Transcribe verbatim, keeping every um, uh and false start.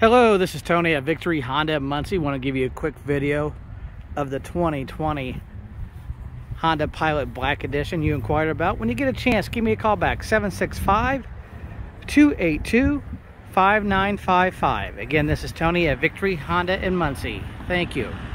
Hello, this is Tony at Victory Honda Muncie. Want to give you a quick video of the twenty twenty Honda Pilot Black Edition you inquired about. When you get a chance, give me a call back, seven six five, two eight two, five nine five five. Again, this is Tony at Victory Honda in Muncie. Thank you.